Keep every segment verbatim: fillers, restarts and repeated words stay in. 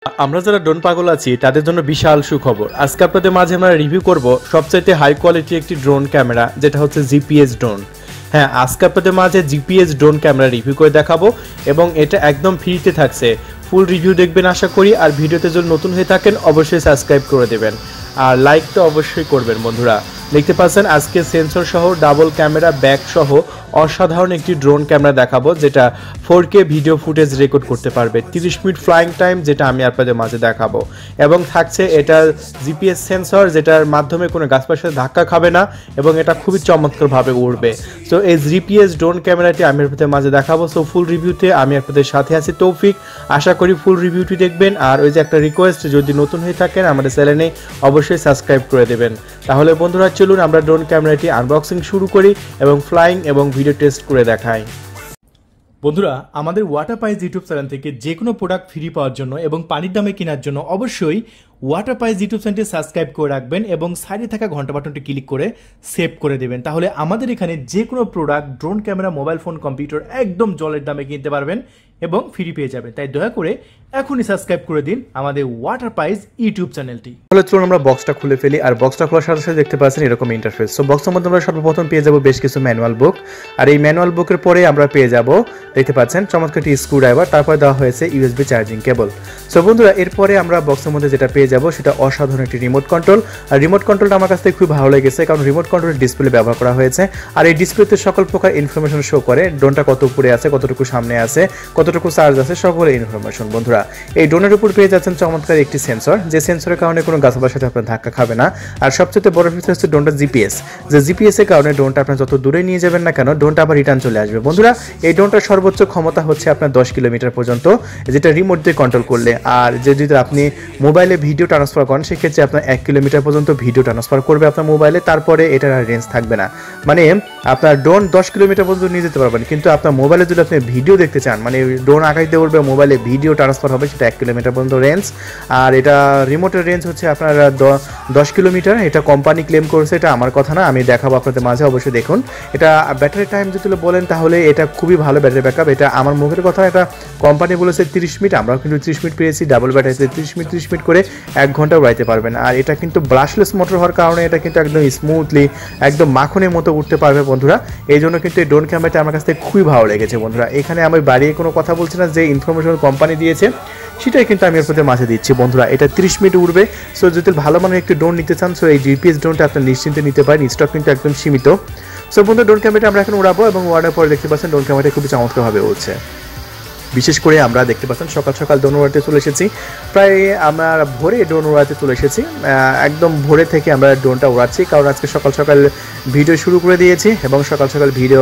আমরা যারা ড্রোন পাগল আছি তাদের জন্য বিশাল সুখবর। আজকে আপনাদের মাঝে আমরা রিভিউ করব সবচাইতে হাই কোয়ালিটি একটি ড্রোন ক্যামেরা, যেটা হচ্ছে জিপিএস ড্রোন। হ্যাঁ, আজকে আপনাদের মাঝে জিপিএস ড্রোন ক্যামেরা রিভিউ করে দেখাবো এবং এটা একদম ফ্রিতে থাকছে। ফুল রিভিউ দেখবেন আশা করি। আর ভিডিওতে যদি নতুন হয়ে থাকেন অবশ্যই সাবস্ক্রাইব করে দেবেন আর লাইক তো অবশ্যই করবেন বন্ধুরা। দেখতে পাচ্ছেন আজকে সেন্সর সহ ডাবল ক্যামেরা ব্যাক সহ অসাধারণ একটি ড্রোন ক্যামেরা দেখাবো, যেটা four K video footage record করতে পারবে। তিরিশ মিনিট ফ্লাইং টাইম, যেটা আমি আপনাদের মাঝে দেখাবো। এবং থাকছে এটার জিপিএস সেন্সর, যেটার মাধ্যমে কোনো গাছপালার সাথে ধাক্কা খাবে না এবং এটা খুবই চমৎকারভাবে উড়বে। সো এই জিপিএস ড্রোন ক্যামেরাটি আমি আপনাদের মাঝে দেখাবো। সো ফুল রিভিউতে আমি আপনাদের সাথে আছি তৌফিক। আশা করি ফুল রিভিউটি দেখবেন। আর ওই যে একটা রিকোয়েস্ট, যদি নতুন হয়ে থাকেন আমাদের চ্যানেলে অবশ্যই সাবস্ক্রাইব করে দেবেন। তাহলে বন্ধুরা চলুন আমরা ড্রোন ক্যামেরাটি আনবক্সিং শুরু করি এবং ফ্লাইং এবং ভিডিও টেস্ট করে দেখাই। বন্ধুরা, আমাদের ওয়াটার পাইস ইউটিউব চ্যানেল থেকে যে কোনো প্রোডাক্ট ফ্রি পাওয়ার জন্য এবং পানির দামে কেনার জন্য অবশ্যই ওয়াটার পাইস ইউটিউব চ্যানেলটি সাবস্ক্রাইব করে রাখবেন এবং সাইডে থাকা ঘন্টা বাটনটি ক্লিক করে সেভ করে দেবেন। তাহলে আমাদের এখানে যে কোনো product, drone camera, mobile phone, computer একদম জলের দামে কিনতে পারবেন এবং ফ্রি পেয়ে যাবেন। তাই দয়া করে এখনই সাবস্ক্রাইব করে দিন আমাদের ওয়াটার পাইস ইউটিউব চ্যানেলটি। তাহলে চলুন আমরা বক্সটা খুলে ফেলি। আর বক্সটা খোলার সাথে সাথে দেখতে পাচ্ছেন এরকম ইন্টারফেস। সো বক্সের মধ্যে আমরা সর্বপ্রথম পেয়ে যাবো বেশ কিছু ম্যানুয়াল বুক। আর এই ম্যানুয়াল বুকের পরে আমরা পেয়ে যাব, দেখতে পাচ্ছেন চমৎকার একটি স্ক্রু ড্রাইভার, তারপর দেওয়া হয়েছে ইউএসবি চার্জিং কেবল। সো বন্ধুরা, এরপরে আমরা বক্সের মধ্যে যেটা পেয়ে যাব সেটা অসাধারণ একটি রিমোট কন্ট্রোল। আর রিমোট কন্ট্রোলটা আমার কাছ থেকে খুব ভালো লেগেছে, কারণ রিমোট কন্ট্রোলের ডিসপ্লে ব্যবহার করা হয়েছে। আর এই ডিসপ্লেতে সকল প্রকার ইনফরমেশন শো করে, ড্রোনটা কত উপরে আছে, কতটুকু সামনে আছে, কতটুকু চার্জ আছে, সকল ইনফরমেশন। বন্ধুরা, এই ড্রোনের উপর পেয়ে যাচ্ছেন চমৎকার একটি সেন্সর, যে সেন্সরের কারণে কোনো গাছপালার সাথে আপনার ধাক্কা খাবে না। আর সবচেয়ে বড় ফিচার হচ্ছে ড্রোনটা জিপিএস, যে জিপিএস এর কারণে ড্রোনটা আপনার যত দূরে নিয়ে যাবেন না কেন, ড্রোনটা আবার রিটার্ন চলে আসবে। বন্ধুরা, এই ড্রোনটার সর্বোচ্চ ক্ষমতা হচ্ছে আপনার দশ কিলোমিটার পর্যন্ত, যেটা রিমোট দিয়ে কন্ট্রোল করলে। আর যে যদি আপনি মোবাইলে ভিডিও ট্রান্সফার করেন, সেক্ষেত্রে আপনার এক কিলোমিটার পর্যন্ত ভিডিও ট্রান্সফার করবে আপনার মোবাইলে, তারপরে এটার আর রেঞ্জ থাকবে না। মানে আপনার ড্রোন দশ কিলোমিটার পর্যন্ত নিয়ে যেতে পারবেন, কিন্তু আপনার মোবাইলে যদি আপনি ভিডিও দেখতে চান, মানে ড্রোন আকাশ দিয়ে উঠবে, মোবাইলে ভিডিও ট্রান্সফার হবে, সেটা এক কিলোমিটার পর্যন্ত রেঞ্জ। আর এটা রিমোটের রেঞ্জ হচ্ছে আপনার দশ কিলোমিটার। এটা কোম্পানি ক্লেম করেছে, এটা আমার কথা না, আমি দেখাবো আপনাদের মাঝে, অবশ্যই দেখুন। এটা ব্যাটারি টাইম যদি বলেন তাহলে এটা খুবই ভালো ব্যাটারি ব্যাকআপ। এটা আমার মুখের কথা, এটা কোম্পানি বলেছে তিরিশ মিনিট, আমরাও কিন্তু তিরিশ মিনিট পেয়েছি। ডাবল ব্যাটারিতে তিরিশ মিনিট তিরিশ মিনিট করে এক ঘন্টা উড়াইতে পারবেন। আর এটা কিন্তু ব্রাশলেস মোটর হওয়ার কারণে এটা কিন্তু একদম স্মুথলি, একদম মাখনের মতো উঠতে পারবে বন্ধুরা। এই জন্য কিন্তু এই ড্রোন ক্যামেরাটা আমার কাছ থেকে খুবই ভালো লেগেছে বন্ধুরা। এখানে আমি বাড়িয়ে কোনো কথা বলছি না, যে ইনফরমেশন কোম্পানি দিয়েছে সেটাই কিন্তু আমি আপনাদের মাঝে দিচ্ছি বন্ধুরা। এটা তিরিশ মিনিট উড়বে। সো যদি ভালো মানের একটি ড্রোন নিতে চান, সো এই জিপিএস ড্রোনটা আপনি নিশ্চিন্তে নিতে পারেন, স্টক কিন্তু একদম সীমিত। সো বন্ধু, ড্রোন ক্যামেরাটা আমরা এখন উড়াবো এবং উড়ানোর পরে দেখতে পাচ্ছেন ড্রোন ক্যামেরাটা খুবই চমৎকারভাবে উঠছে। বিশেষ করে আমরা দেখতে পাচ্ছেন সকাল সকাল ড্রোন উড়াতে চলে এসেছি, প্রায় আমরা ভোরে ড্রোন উড়াতে চলে এসেছি। একদম ভোরে থেকে আমরা ড্রোনটা উড়াচ্ছি, কারণ আজকে সকাল সকাল ভিডিও শুরু করে দিয়েছি এবং সকাল সকাল ভিডিও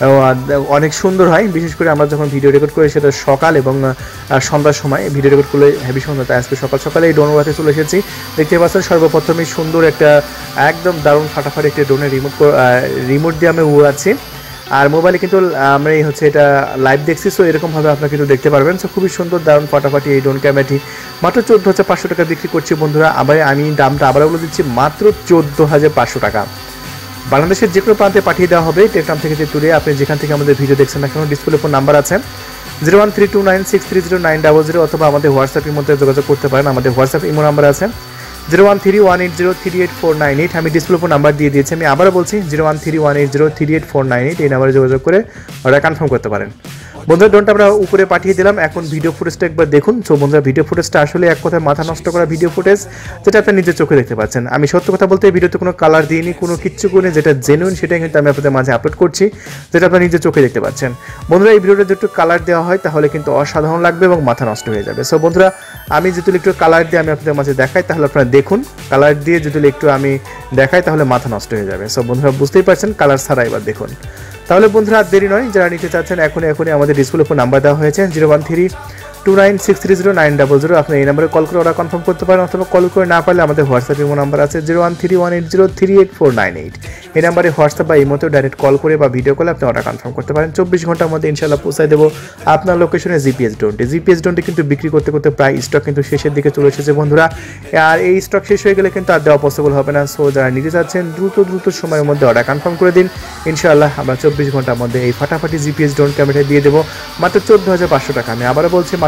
অনেক সুন্দর হয়। বিশেষ করে আমরা যখন ভিডিও রেকর্ড করি সেটা সকাল এবং সন্ধ্যার সময় ভিডিও রেকর্ড করলে হেভি সুন্দর। তাই আজকে সকাল সকালে এই ড্রোন উড়াতে চলে এসেছি। দেখতে পাচ্ছেন সর্বপ্রথমেই সুন্দর একটা একদম দারুণ ফাটাফাটি একটি ড্রোনের রিমোট রিমোট দিয়ে আমি উড়াচ্ছি। আর মোবাইলে কিন্তু আমরা এই হচ্ছে এটা লাইভ দেখছি, সো এরকমভাবে আপনারা কিন্তু দেখতে পারবেন। সো খুবই সুন্দর দারুণ ফাটাফাটি এই ড্রোন ক্যামেরাটি মাত্র চোদ্দো হাজার পাঁচশো টাকা বিক্রি করছি বন্ধুরা। আবার আমি দামটা আবার বলে দিচ্ছি, মাত্র চোদ্দো হাজার পাঁচশো টাকা। বাংলাদেশের যে কোনো প্রান্তে পাঠিয়ে দেওয়া হবে টেকনাম থেকে তুলে। আপনি যেখান থেকে আমাদের ভিডিও দেখছেন না কেন, ডিসপ্লে ফোন নাম্বার আছে zero one three two nine six three zero nine double zero, অথবা আমাদের হোয়াটসঅ্যাপের মধ্যে যোগাযোগ করতে পারেন। আমাদের হোয়াটসঅ্যাপ ইমো নাম্বার আছে zero one three one eight zero three eight four nine eight. আমি ডিসপ্লে উপর নাম্বার দিয়ে দিয়েছি, আমি আবারও বলছি zero one three one eight zero three eight four nine eight. এই নাম্বারে যোগাযোগ করে ওরা কনফার্ম করতে পারেন। বন্ধুরা, ড্রোনটা আমরা উপরে পাঠিয়ে দিলাম। এখন ভিডিও ফুটেজটা একবার দেখুন। সো বন্ধুরা, ভিডিও ফুটেজটা আসলে এক কথায় মাথা নষ্ট করা ভিডিও ফুটেজ, যেটা আপনি নিজের চোখে দেখতে পাচ্ছেন। আমি সত্য কথা বলতে এই ভিডিওতে কোনো কালার দিইনি, কোনো কিচ্ছু করিনি, যেটা জেনুইন সেটাই কিন্তু আমি আপনাদের মাঝে আপলোড করছি, যেটা আপনার নিজের চোখে দেখতে পাচ্ছেন। বন্ধুরা, এই ভিডিওটা যদি একটু কালার দেওয়া হয় তাহলে কিন্তু অসাধারণ লাগবে এবং মাথা নষ্ট হয়ে যাবে। সো বন্ধুরা, আমি যদি একটু কালার দিয়ে আমি আপনাদের মাঝে দেখাই তাহলে আপনারা দেখুন। কালার দিয়ে যদি একটু আমি দেখাই তাহলে মাথা নষ্ট হয়ে যাবে। সো বন্ধুরা, বুঝতেই পারছেন, কালার ছাড়া এবার দেখুন। তাহলে বন্ধুরা, আর দেরি নয়, যারা নিতে চাচ্ছেন এখনই এখনই আমাদের ডিসপ্লে উপর নাম্বার দেওয়া হয়েছে zero one three two nine six three zero nine double zero. আপনি এই নাম্বারে কল করে ওরা কনফার্ম করতে পারেন, অথবা কল করে না পারলে আমাদের হোয়াটসঅ্যাপ ইমো নাম্বার আছে zero one three one eight zero three eight four nine eight. এই নাম্বারে হোয়াটসঅ্যাপ বা ইমোতেও ডাইরেক্ট কল করে বা ভিডিও কলে আপনি অর্ডার কনফার্ম করতে পারেন। চব্বিশ ঘন্টার মধ্যে ইনশাল্লাহ পৌঁছায় দেবো আপনার লোকেশনে জিপিএস ড্রোনটি। জিপিএস ড্রোনটি কিন্তু বিক্রি করতে করতে প্রায় স্টক কিন্তু শেষের দিকে চলে এসেছে বন্ধুরা। আর এই স্টক শেষ হয়ে গেলে কিন্তু আর দেওয়া পসিবল হবে না। সো যারা নিতে চাচ্ছেন দ্রুত দ্রুত সময়ের মধ্যে অর্ডার কনফার্ম করে দিন। ইনশাআল্লাহ আমরা চব্বিশ ঘন্টার মধ্যে এই ফাটাফাটি জিপিএস ড্রোন ক্যামেরা দিয়ে দেবো মাত্র চোদ্দো হাজার পাঁচশো টাকা। আমি আবারও বলছি মাত্র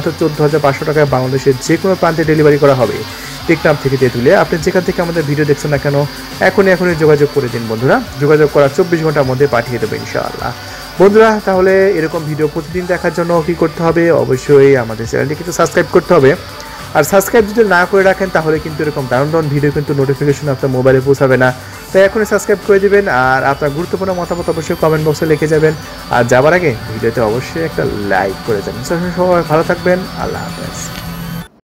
মাত্র চোদ্দ হাজার পাঁচশো টাকায় বাংলাদেশের যে কোনো প্রান্তে ডেলিভারি করা হবে টেকনাফ থেকে তেঁতুলে। আপনি যেখান থেকে আমাদের ভিডিও দেখছেন না কেন এখনই এখনই যোগাযোগ করে দিন বন্ধুরা, যোগাযোগ করার চব্বিশ ঘন্টার মধ্যে পাঠিয়ে দেবো ইনশাআল্লাহ। বন্ধুরা তাহলে এরকম ভিডিও প্রতিদিন দেখার জন্য কী করতে হবে, অবশ্যই আমাদের চ্যানেলটি কিন্তু সাবস্ক্রাইব করতে হবে। আর সাবস্ক্রাইব যদি না করে রাখেন তাহলে কিন্তু এরকম দারুণ দারুণ ভিডিও কিন্তু নোটিফিকেশন আপনার মোবাইলে পৌঁছাবে না। তাই এখনই সাবস্ক্রাইব করে দেবেন আর আপনার গুরুত্বপূর্ণ মতামত অবশ্যই কমেন্ট বক্সে লিখে যাবেন। আর যাবার আগে ভিডিওতে অবশ্যই একটা লাইক করে যাবেন। সবাই ভালো থাকবেন, আল্লাহ হাফেজ।